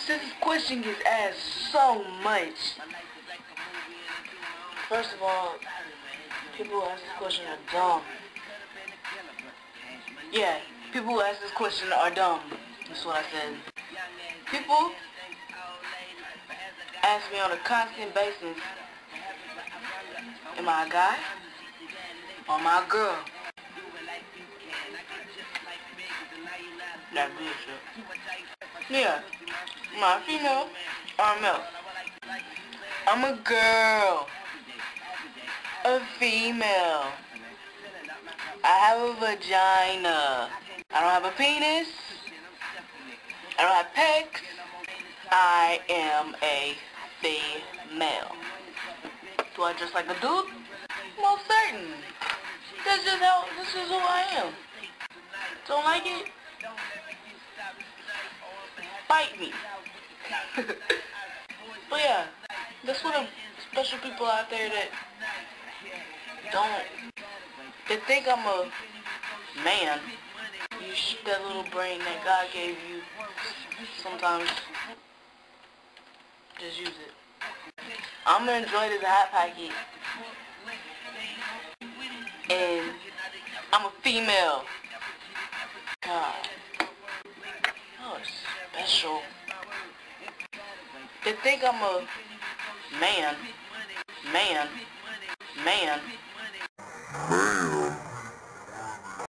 This question gets asked so much. First of all, people who ask this question are dumb. Yeah, people who ask this question are dumb. That's what I said. People ask me on a constant basis, am I a guy or am I a girl? That bullshit. Yeah, am I a female or a male? I'm a girl. A female. I have a vagina. I don't have a penis. I don't have pecs. I am a female. Do I dress like a dude? Most certain. This is who I am. Don't like it? Fight me. But yeah, that's for the special people out there that they think I'm a man. You shoot that little brain that God gave you. Sometimes just use it. I'm gonna enjoy this Hot Pocket. And I'm a female. God. Oh, special. They think I'm a man.